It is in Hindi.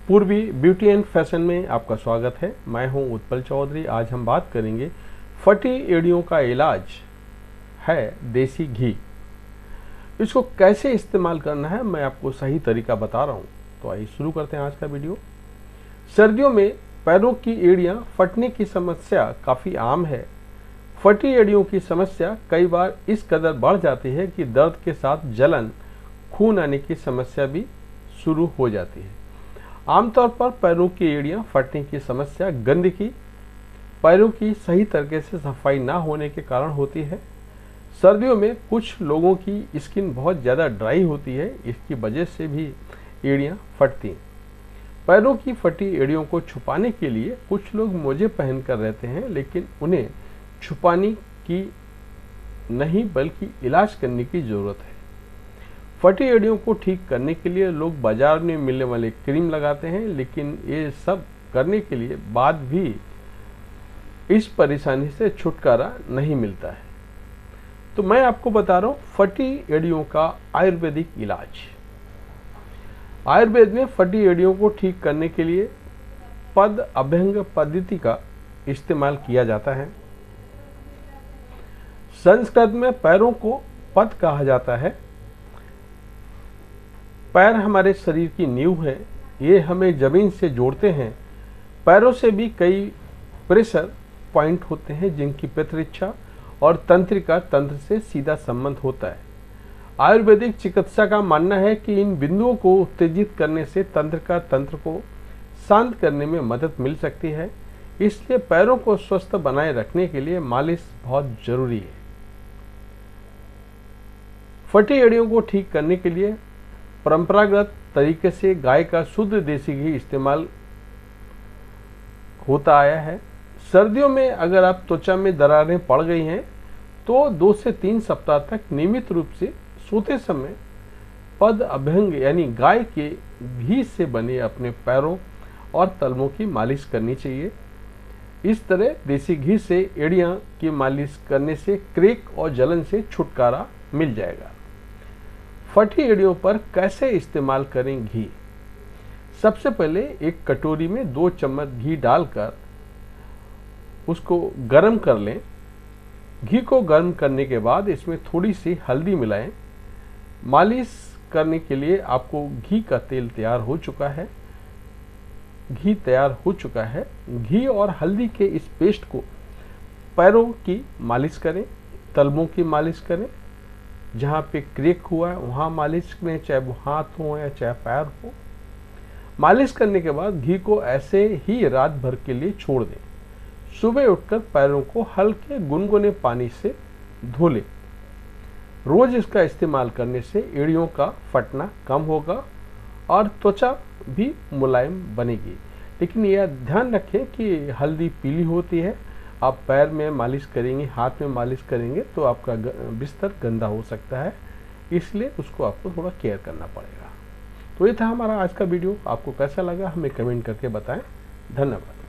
पूर्वी ब्यूटी एंड फैशन में आपका स्वागत है। मैं हूं उत्पल चौधरी। आज हम बात करेंगे फटी एड़ियों का इलाज है देसी घी। इसको कैसे इस्तेमाल करना है मैं आपको सही तरीका बता रहा हूं। तो आइए शुरू करते हैं आज का वीडियो। सर्दियों में पैरों की एड़ियां फटने की समस्या काफ़ी आम है। फटी एड़ियों की समस्या कई बार इस कदर बढ़ जाती है कि दर्द के साथ जलन, खून आने की समस्या भी शुरू हो जाती है। आमतौर पर पैरों की एड़ियां फटने की समस्या गंदगी, पैरों की सही तरीके से सफाई ना होने के कारण होती है। सर्दियों में कुछ लोगों की स्किन बहुत ज़्यादा ड्राई होती है, इसकी वजह से भी एड़ियां फटती हैं। पैरों की फटी एड़ियों को छुपाने के लिए कुछ लोग मोजे पहनकर रहते हैं, लेकिन उन्हें छुपाने की नहीं बल्कि इलाज करने की ज़रूरत है। फटी एड़ियों को ठीक करने के लिए लोग बाजार में मिलने वाले क्रीम लगाते हैं, लेकिन ये सब करने के लिए बाद भी इस परेशानी से छुटकारा नहीं मिलता है। तो मैं आपको बता रहा हूँ फटी एड़ियों का आयुर्वेदिक इलाज। आयुर्वेद में फटी एड़ियों को ठीक करने के लिए पद अभ्यंग पद्धति का इस्तेमाल किया जाता है। संस्कृत में पैरों को पद कहा जाता है। पैर हमारे शरीर की नींव है, ये हमें जमीन से जोड़ते हैं। पैरों से भी कई प्रेशर पॉइंट होते हैं जिनकी प्रतिरक्षा और तंत्रिका तंत्र से सीधा संबंध होता है। आयुर्वेदिक चिकित्सा का मानना है कि इन बिंदुओं को उत्तेजित करने से तंत्रिका तंत्र को शांत करने में मदद मिल सकती है। इसलिए पैरों को स्वस्थ बनाए रखने के लिए मालिश बहुत जरूरी है। फटी एड़ियों को ठीक करने के लिए परंपरागत तरीके से गाय का शुद्ध देसी घी इस्तेमाल होता आया है। सर्दियों में अगर आप त्वचा में दरारें पड़ गई हैं तो 2 से 3 सप्ताह तक नियमित रूप से सोते समय पद अभ्यंग यानी गाय के घी से बने अपने पैरों और तलवों की मालिश करनी चाहिए। इस तरह देसी घी से एड़ियां की मालिश करने से क्रेक और जलन से छुटकारा मिल जाएगा। फटी एड़ियों पर कैसे इस्तेमाल करें घी? सबसे पहले एक कटोरी में 2 चम्मच घी डालकर उसको गर्म कर लें। घी को गर्म करने के बाद इसमें थोड़ी सी हल्दी मिलाएं। मालिश करने के लिए आपको घी का तेल तैयार हो चुका है। घी तैयार हो चुका है। घी और हल्दी के इस पेस्ट को पैरों की मालिश करें, तलवों की मालिश करें। जहाँ पे क्रेक हुआ है वहाँ मालिश करें, चाहे वो हाथ हो या चाहे पैर हो। मालिश करने के बाद घी को ऐसे ही रात भर के लिए छोड़ दें। सुबह उठकर पैरों को हल्के गुनगुने पानी से धो लें। रोज इसका इस्तेमाल करने से एड़ियों का फटना कम होगा और त्वचा भी मुलायम बनेगी। लेकिन यह ध्यान रखें कि हल्दी पीली होती है। आप पैर में मालिश करेंगे, हाथ में मालिश करेंगे तो आपका बिस्तर गंदा हो सकता है, इसलिए उसको आपको थोड़ा केयर करना पड़ेगा। तो ये था हमारा आज का वीडियो। आपको कैसा लगा हमें कमेंट करके बताएं। धन्यवाद।